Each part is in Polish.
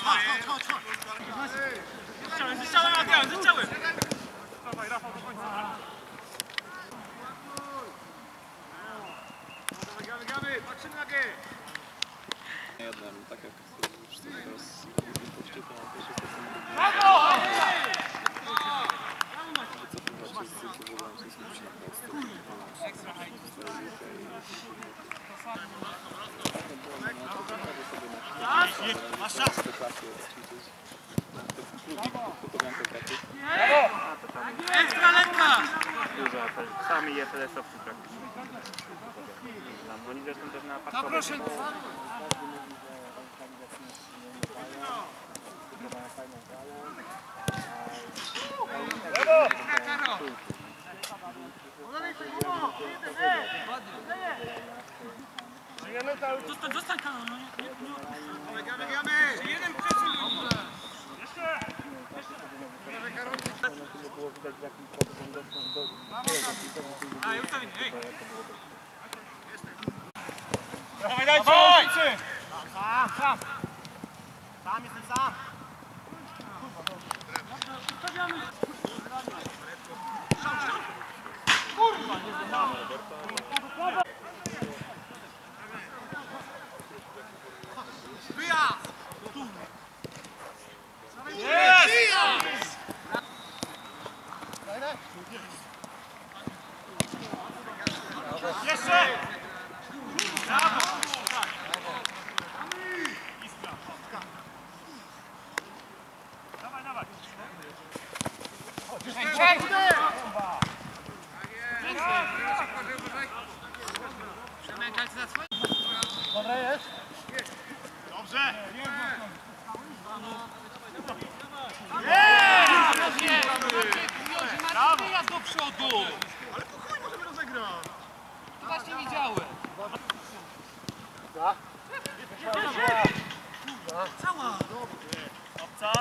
Zestrzałem, Adrian, zestrzałem! Dawaj, Rafał, do końca. Gramy, patrzymy na gry! Jednym, tak jak już teraz puścił, to na pierwszy sposób. Masz czas! Ekstra lekka! Dużo, sami je PLS-owcy praktycznie. Oni zresztą też na pakowe. No proszę! Zostań kanał, no nie. Gramy! Jeden przesuń! A, i ustawienie, hej! Dawaj, dawaj! Sam! Sam jestem sam! Kurwa, nie znam! Wyjazd! Jest! Jeszcze! Brawo! Dawaj, dawaj! Dobre jest? Dobrze! Brawo! Wyjazd do przodu! Ale po chuj możemy rozegrać! To właśnie widziałem. Cała! Obca.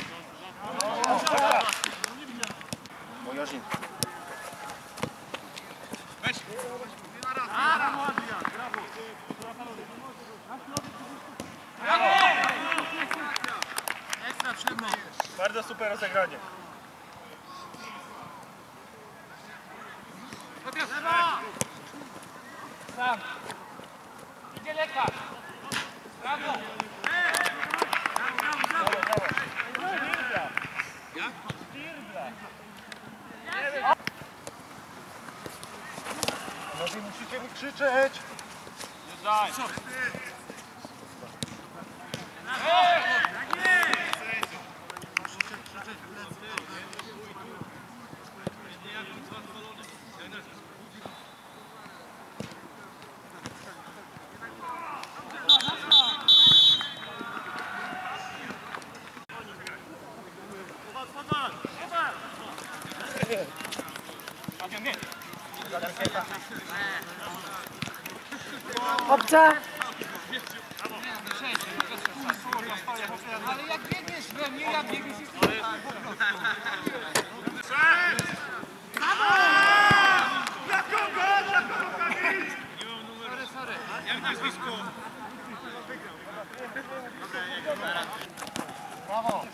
Mojorzin. Weź! Ekstra przed mną! Bardzo super rozegranie. Sam. Idzie lekarz. Brawo. Panowie, musicie mi krzyczeć. Daj. Obca! Ale jak biegniesz we mnie, ja biegniesz i sorry. Jak nazwisko? Brawo!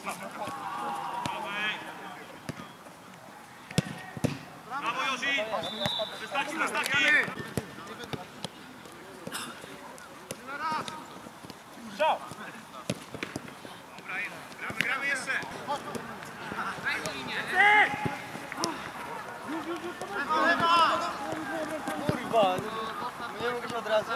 Brawo, Jozi! Wystarczy na staki! Strzał! Dobra, gramy jeszcze! Kurwa! Nie mówisz od razu?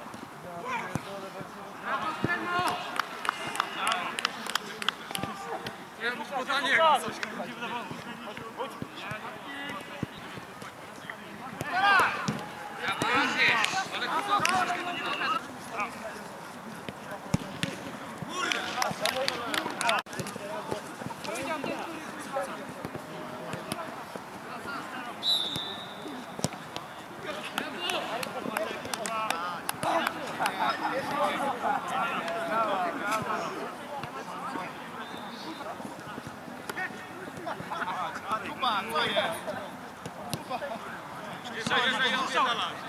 Ja mam podanie jak coś. Kuba, co jest? Kuba. Jeszcze,